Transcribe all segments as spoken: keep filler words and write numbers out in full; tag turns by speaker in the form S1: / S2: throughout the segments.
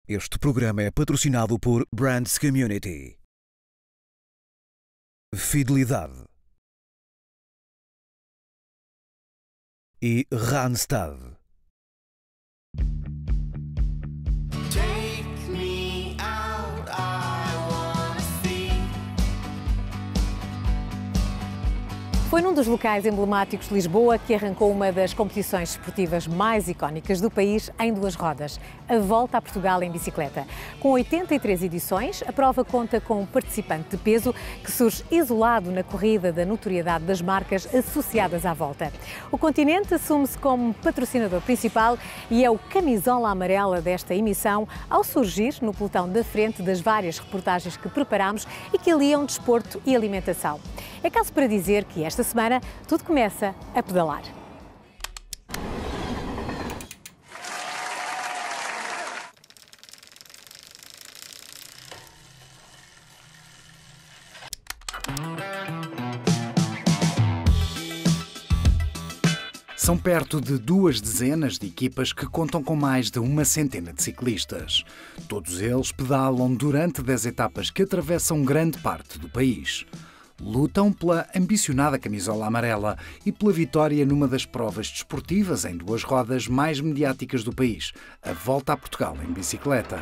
S1: Este programa é patrocinado por Brands Community. Fidelidade e Randstad.
S2: Foi num dos locais emblemáticos de Lisboa que arrancou uma das competições esportivas mais icónicas do país em duas rodas, a Volta a Portugal em bicicleta. Com oitenta e três edições, a prova conta com um participante de peso que surge isolado na corrida da notoriedade das marcas associadas à volta. O Continente assume-se como patrocinador principal e é o camisola amarela desta emissão ao surgir no pelotão da frente das várias reportagens que preparámos e que aliam desporto e alimentação. É caso para dizer que esta semana tudo começa a pedalar.
S3: São perto de duas dezenas de equipas que contam com mais de uma centena de ciclistas. Todos eles pedalam durante dez etapas que atravessam grande parte do país. Lutam pela ambicionada camisola amarela e pela vitória numa das provas desportivas em duas rodas mais mediáticas do país, a Volta a Portugal em bicicleta.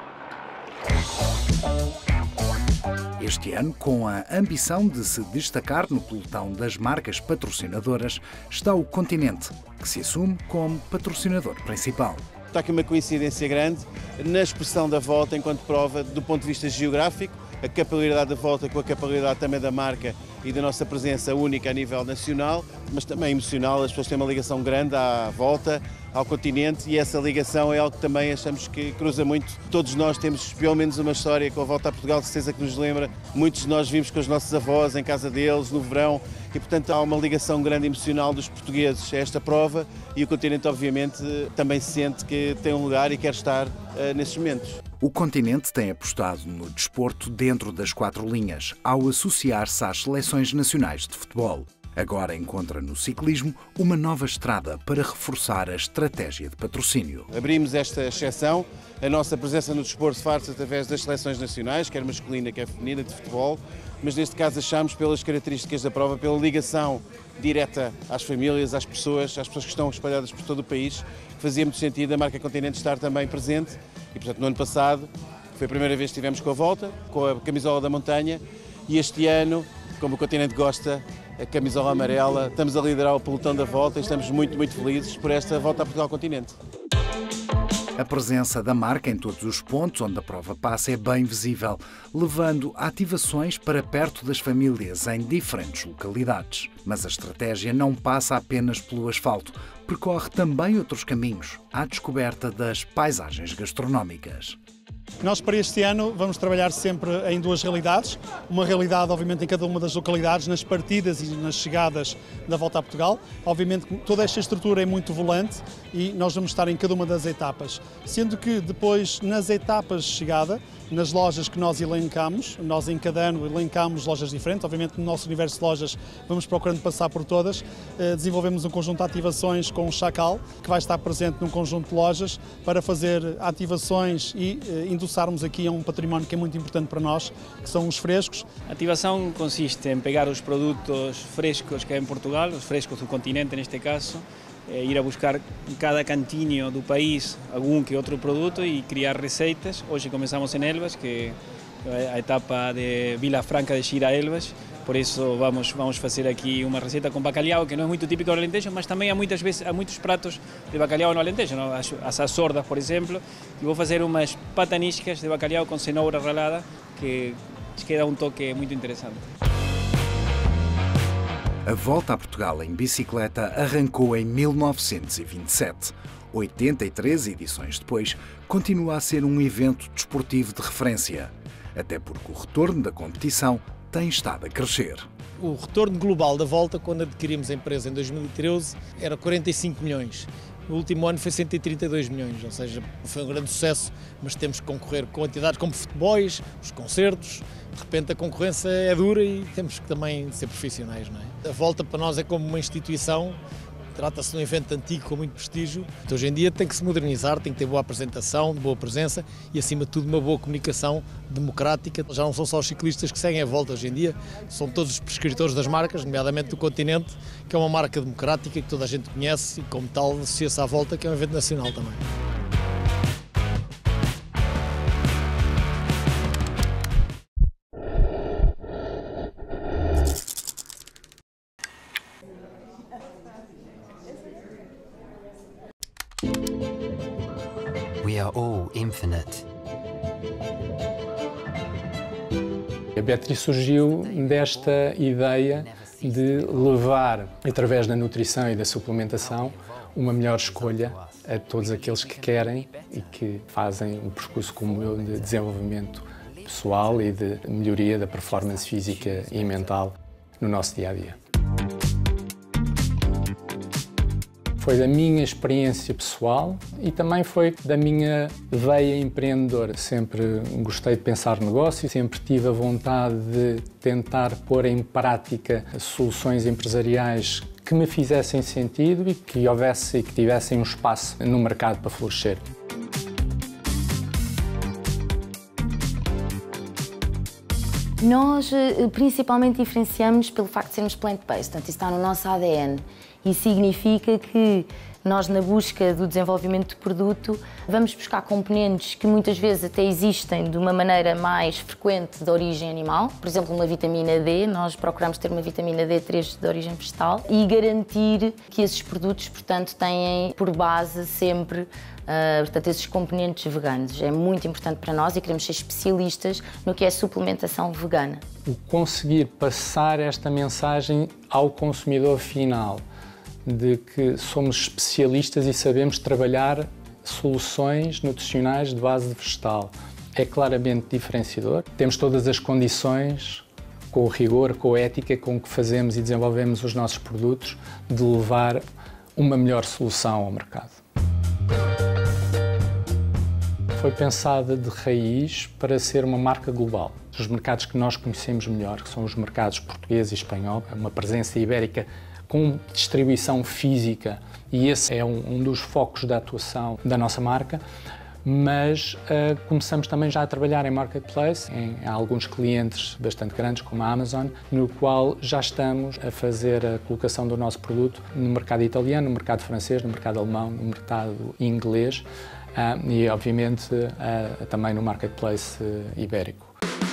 S3: Este ano, com a ambição de se destacar no pelotão das marcas patrocinadoras, está o Continente, que se assume como patrocinador principal.
S4: Está aqui uma coincidência grande na expressão da volta enquanto prova do ponto de vista geográfico, a capilaridade da volta com a capilaridade também da marca e da nossa presença única a nível nacional, mas também emocional. As pessoas têm uma ligação grande à volta, ao continente, e essa ligação é algo que também achamos que cruza muito. Todos nós temos pelo menos uma história com a Volta a Portugal, de certeza que nos lembra. Muitos de nós vimos com os nossos avós em casa deles, no verão, e portanto há uma ligação grande emocional dos portugueses a esta prova, e o continente obviamente também se sente que tem um lugar e quer estar uh, nesses momentos.
S3: O Continente tem apostado no desporto dentro das quatro linhas, ao associar-se às seleções nacionais de futebol. Agora encontra no ciclismo uma nova estrada para reforçar a estratégia de patrocínio.
S4: Abrimos esta exceção, a nossa presença no desporto faz-se através das seleções nacionais, quer masculina, quer feminina, de futebol, mas neste caso achamos, pelas características da prova, pela ligação direta às famílias, às pessoas, às pessoas que estão espalhadas por todo o país, que fazia muito sentido a marca Continente estar também presente. E, portanto, no ano passado, foi a primeira vez que estivemos com a volta, com a camisola da montanha, e este ano, como o Continente gosta, a camisola amarela, estamos a liderar o pelotão da volta e estamos muito, muito felizes por esta Volta a Portugal Continente.
S3: A presença da marca em todos os pontos onde a prova passa é bem visível, levando ativações para perto das famílias em diferentes localidades. Mas a estratégia não passa apenas pelo asfalto, percorre também outros caminhos à descoberta das paisagens gastronómicas.
S5: Nós, para este ano, vamos trabalhar sempre em duas realidades. Uma realidade, obviamente, em cada uma das localidades, nas partidas e nas chegadas da Volta a Portugal. Obviamente, toda esta estrutura é muito volante e nós vamos estar em cada uma das etapas. Sendo que depois, nas etapas de chegada, nas lojas que nós elencamos, nós em cada ano elencamos lojas diferentes, obviamente no nosso universo de lojas vamos procurando passar por todas, desenvolvemos um conjunto de ativações com o Chacal, que vai estar presente num conjunto de lojas para fazer ativações e endossarmos aqui a um património que é muito importante para nós, que são os frescos.
S6: A ativação consiste em pegar os produtos frescos que há em Portugal, os frescos do continente neste caso, É ir a buscar em cada cantinho do país algum que outro produto e criar receitas. Hoje começamos em Elvas, que é a etapa de Vila Franca de Xira Elvas, por isso vamos, vamos fazer aqui uma receita com bacalhau, que não é muito típico do Alentejo, mas também há muitas vezes há muitos pratos de bacalhau no Alentejo, não? As, as açordas, por exemplo, e vou fazer umas pataniscas de bacalhau com cenoura ralada, que queda um toque muito interessante.
S3: A Volta a Portugal em bicicleta arrancou em mil novecentos e vinte e sete. oitenta e três edições depois, continua a ser um evento desportivo de referência, até porque o retorno da competição tem estado a crescer.
S7: O retorno global da Volta, quando adquirimos a empresa em dois mil e treze, era quarenta e cinco milhões. No último ano foi cento e trinta e dois milhões, ou seja, foi um grande sucesso, mas temos que concorrer com entidades como futebols, os concertos. De repente a concorrência é dura e temos que também ser profissionais, não é? A Volta para nós é como uma instituição Trata-se de um evento antigo com muito prestígio. Então, hoje em dia tem que se modernizar, tem que ter boa apresentação, boa presença e, acima de tudo, uma boa comunicação democrática. Já não são só os ciclistas que seguem a volta hoje em dia, são todos os prescritores das marcas, nomeadamente do Continente, que é uma marca democrática que toda a gente conhece e, como tal, associa-se à volta, que é um evento nacional também.
S8: We are all infinite.
S9: A Beatriz surgiu desta ideia de levar, através da nutrição e da suplementação, uma melhor escolha a todos aqueles que querem e que fazem um percurso como eu de desenvolvimento pessoal e de melhoria da performance física e mental no nosso dia-a-dia. Foi da minha experiência pessoal e também foi da minha veia empreendedora. Sempre gostei de pensar negócio, sempre tive a vontade de tentar pôr em prática soluções empresariais que me fizessem sentido e que houvesse e que tivessem um espaço no mercado para florescer.
S10: Nós principalmente diferenciamos pelo facto de sermos plant-based, portanto isso está no nosso A D N. Isso significa que nós, na busca do desenvolvimento do produto, vamos buscar componentes que muitas vezes até existem de uma maneira mais frequente de origem animal. Por exemplo, uma vitamina D, nós procuramos ter uma vitamina D três de origem vegetal e garantir que esses produtos, portanto, têm por base sempre uh, portanto, esses componentes veganos. É muito importante para nós e queremos ser especialistas no que é suplementação vegana.
S9: O conseguir passar esta mensagem ao consumidor final, de que somos especialistas e sabemos trabalhar soluções nutricionais de base vegetal, é claramente diferenciador. Temos todas as condições, com o rigor, com a ética com que fazemos e desenvolvemos os nossos produtos, de levar uma melhor solução ao mercado. Foi pensada de raiz para ser uma marca global. Os mercados que nós conhecemos melhor, que são os mercados português e espanhol, uma presença ibérica com distribuição física, e esse é um, um dos focos da atuação da nossa marca, mas uh, começamos também já a trabalhar em marketplace, em, em alguns clientes bastante grandes, como a Amazon, no qual já estamos a fazer a colocação do nosso produto no mercado italiano, no mercado francês, no mercado alemão, no mercado inglês uh, e, obviamente, uh, também no marketplace uh, ibérico.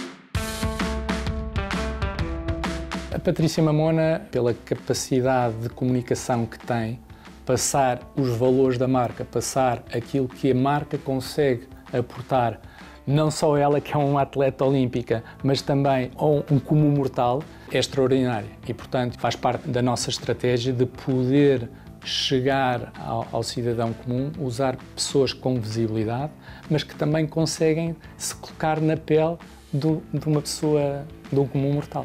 S9: A Patrícia Mamona, pela capacidade de comunicação que tem, passar os valores da marca, passar aquilo que a marca consegue aportar, não só ela que é uma atleta olímpica, mas também um comum mortal, é extraordinária e, portanto, faz parte da nossa estratégia de poder chegar ao, ao cidadão comum, usar pessoas com visibilidade, mas que também conseguem se colocar na pele do, de uma pessoa, de um comum mortal.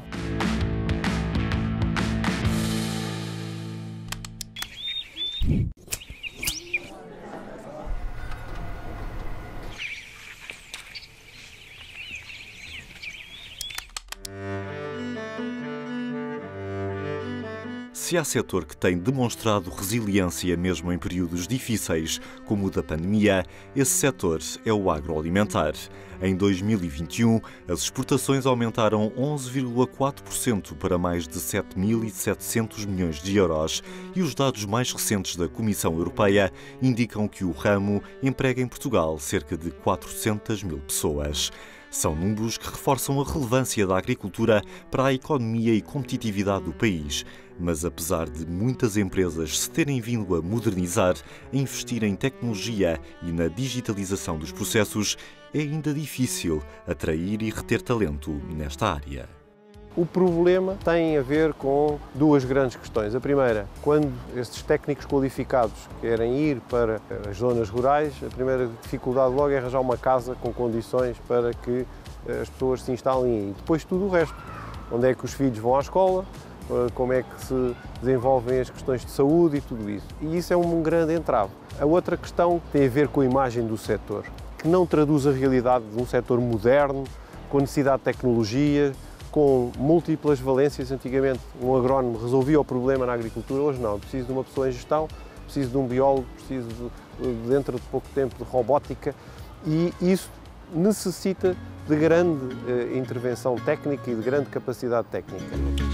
S11: Se há setor que tem demonstrado resiliência mesmo em períodos difíceis, como o da pandemia, esse setor é o agroalimentar. Em dois mil e vinte e um, as exportações aumentaram onze vírgula quatro por cento para mais de sete mil e setecentos milhões de euros e os dados mais recentes da Comissão Europeia indicam que o ramo emprega em Portugal cerca de quatrocentas mil pessoas. São números que reforçam a relevância da agricultura para a economia e competitividade do país. Mas apesar de muitas empresas se terem vindo a modernizar, a investir em tecnologia e na digitalização dos processos, é ainda difícil atrair e reter talento nesta área.
S12: O problema tem a ver com duas grandes questões. A primeira, quando estes técnicos qualificados querem ir para as zonas rurais, a primeira dificuldade logo é arranjar uma casa com condições para que as pessoas se instalem aí. Depois tudo o resto. Onde é que os filhos vão à escola, como é que se desenvolvem as questões de saúde e tudo isso. E isso é um grande entrave. A outra questão tem a ver com a imagem do setor, que não traduz a realidade de um setor moderno, com necessidade de tecnologia, com múltiplas valências. Antigamente um agrónomo resolvia o problema na agricultura, hoje não. Preciso de uma pessoa em gestão, preciso de um biólogo, preciso de, dentro de pouco tempo de robótica, e isso necessita de grande eh, intervenção técnica e de grande capacidade técnica.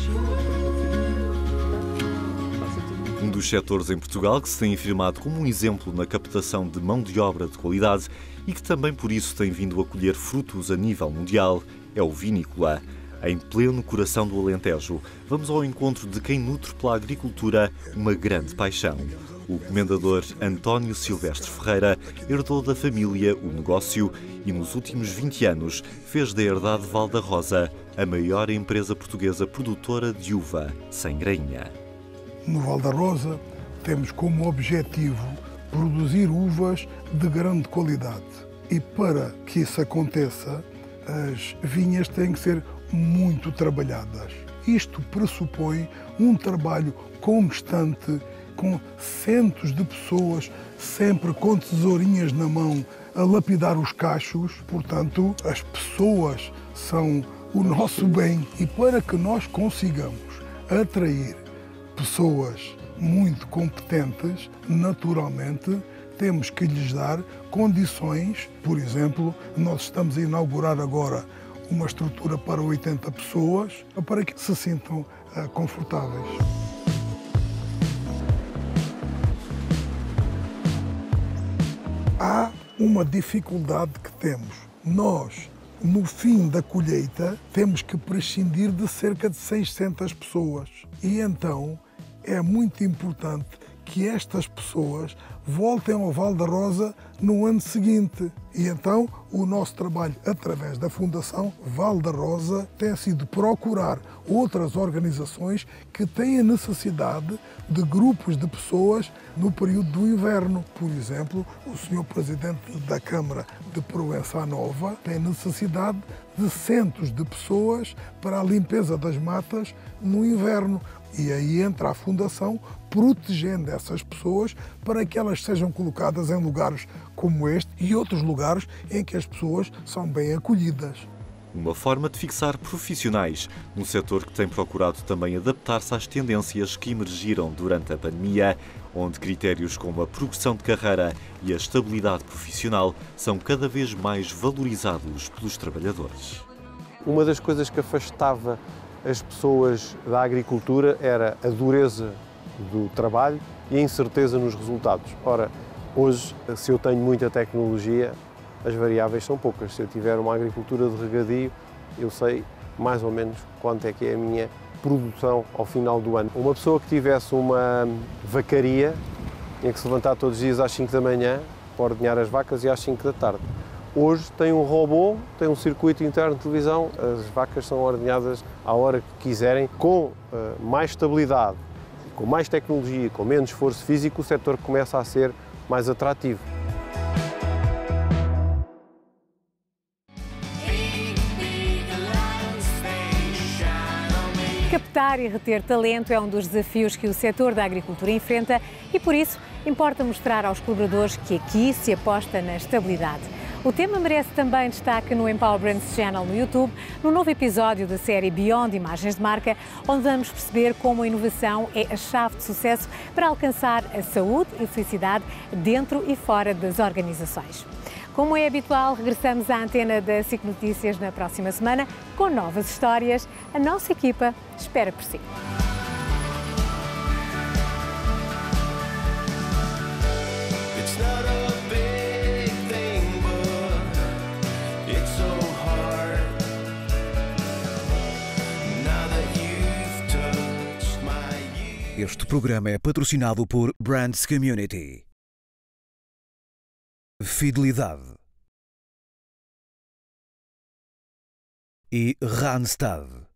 S11: Um dos setores em Portugal que se tem afirmado como um exemplo na captação de mão de obra de qualidade e que também por isso tem vindo a colher frutos a nível mundial é o vinícola. Em pleno coração do Alentejo, vamos ao encontro de quem nutre pela agricultura uma grande paixão. O comendador António Silvestre Ferreira herdou da família o negócio e nos últimos vinte anos fez da herdade Val da Rosa a maior empresa portuguesa produtora de uva sem grainha.
S13: No Val da Rosa temos como objetivo produzir uvas de grande qualidade. E para que isso aconteça, as vinhas têm que ser muito trabalhadas. Isto pressupõe um trabalho constante, com centos de pessoas sempre com tesourinhas na mão a lapidar os cachos. Portanto, as pessoas são o nosso bem, e para que nós consigamos atrair pessoas muito competentes, naturalmente temos que lhes dar condições. Por exemplo, nós estamos a inaugurar agora uma estrutura para oitenta pessoas, para que se sintam uh, confortáveis. Há uma dificuldade que temos. Nós, no fim da colheita, temos que prescindir de cerca de seiscentas pessoas. E então é muito importante que estas pessoas voltem ao Val da Rosa no ano seguinte. E então o nosso trabalho através da Fundação Val da Rosa tem sido procurar outras organizações que têm a necessidade de grupos de pessoas no período do inverno. Por exemplo, o senhor Presidente da Câmara de Proença Nova tem necessidade de centos de pessoas para a limpeza das matas no inverno. E aí entra a Fundação protegendo essas pessoas para que elas sejam colocadas em lugares como este e outros lugares em que as pessoas são bem acolhidas.
S11: Uma forma de fixar profissionais num setor que tem procurado também adaptar-se às tendências que emergiram durante a pandemia, onde critérios como a progressão de carreira e a estabilidade profissional são cada vez mais valorizados pelos trabalhadores.
S12: Uma das coisas que afastava as pessoas da agricultura era a dureza do trabalho e a incerteza nos resultados. Ora, hoje, se eu tenho muita tecnologia, as variáveis são poucas. Se eu tiver uma agricultura de regadio, eu sei mais ou menos quanto é que é a minha produção ao final do ano. Uma pessoa que tivesse uma vacaria, tinha que se levantar todos os dias às cinco da manhã para ordenhar as vacas e às cinco da tarde. Hoje tem um robô, tem um circuito interno de televisão, as vacas são ordenhadas à hora que quiserem, com uh, mais estabilidade, com mais tecnologia, com menos esforço físico, o setor começa a ser mais atrativo.
S2: Captar e reter talento é um dos desafios que o setor da agricultura enfrenta e, por isso, importa mostrar aos colaboradores que aqui se aposta na estabilidade. O tema merece também destaque no Empower Brands Channel no YouTube, no novo episódio da série Beyond Imagens de Marca, onde vamos perceber como a inovação é a chave de sucesso para alcançar a saúde e felicidade dentro e fora das organizações. Como é habitual, regressamos à antena da SIC Notícias na próxima semana com novas histórias. A nossa equipa espera por si.
S1: Este programa é patrocinado por Brands Community. Fidelidade e Randstad.